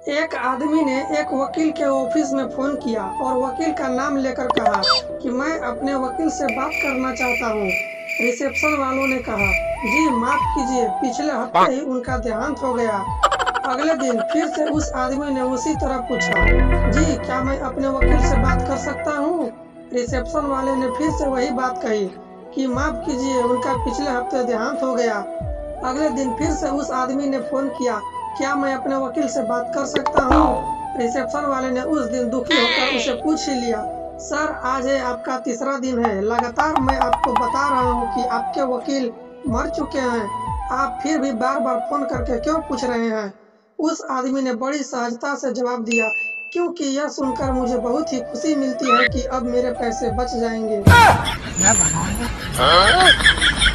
एक आदमी ने एक वकील के ऑफिस में फोन किया और वकील का नाम लेकर कहा कि मैं अपने वकील से बात करना चाहता हूँ। रिसेप्शन वालों ने कहा, जी माफ कीजिए, पिछले हफ्ते ही उनका देहांत हो गया। अगले दिन फिर से उस आदमी ने उसी तरह पूछा, जी क्या मैं अपने वकील से बात कर सकता हूँ? रिसेप्शन वाले ने फिर से वही बात कही कि माफ कीजिए, उनका पिछले हफ्ते देहांत हो गया। अगले दिन फिर से उस आदमी ने फोन किया, क्या मैं अपने वकील से बात कर सकता हूँ? रिसेप्शन वाले ने उस दिन दुखी होकर उसे पूछ ही लिया, सर आज है आपका तीसरा दिन है, लगातार मैं आपको बता रहा हूँ कि आपके वकील मर चुके हैं, आप फिर भी बार बार फोन करके क्यों पूछ रहे हैं? उस आदमी ने बड़ी सहजता से जवाब दिया, क्योंकि यह सुनकर मुझे बहुत ही खुशी मिलती है कि अब मेरे पैसे बच जाएंगे।